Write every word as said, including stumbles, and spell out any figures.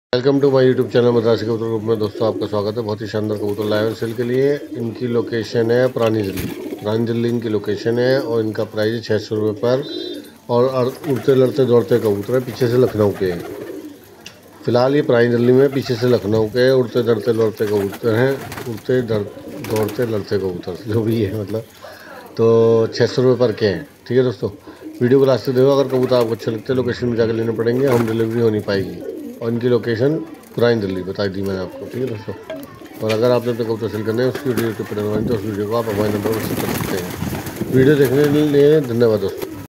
Welcome to my YouTube channel Madrasi Kabootar group में। दोस्तों आपका स्वागत है। बहुत ही शानदार कबूतर लाए हैं सेल के लिए। इनकी लोकेशन है पुरानी दिल्ली। पुरानी दिल्ली इनकी लोकेशन है और इनका प्राइस है छः सौ रुपये पर। और उड़ते लड़ते दौड़ते कबूतर है, पीछे से लखनऊ के हैं। फिलहाल ये पुरानी दिल्ली में, पीछे से लखनऊ के उड़ते दौड़ते लड़ते कबूतर हैं। उड़ते दौड़ते लड़ते कबूतर जो भी है मतलब, तो छः सौ रुपये पर के हैं। ठीक है दोस्तों, वीडियो को लास्ट तक देखो। अगर कबूतर आपको अच्छे लगते हैं लोकेशन में जाकर लेने पड़ेंगे, होम डिलीवरी हो नहीं पाएगी। और इनकी लोकेशन पुरानी दिल्ली बता दी मैंने आपको। ठीक है दोस्तों, और अगर आपने अपने कबूतर सेल करने हैं उसकी वीडियो यूट्यूब पर डलवानी तो उस वीडियो को आप हमारे नंबर पर कर सकते हैं। वीडियो देखने के लिए धन्यवाद दोस्तों।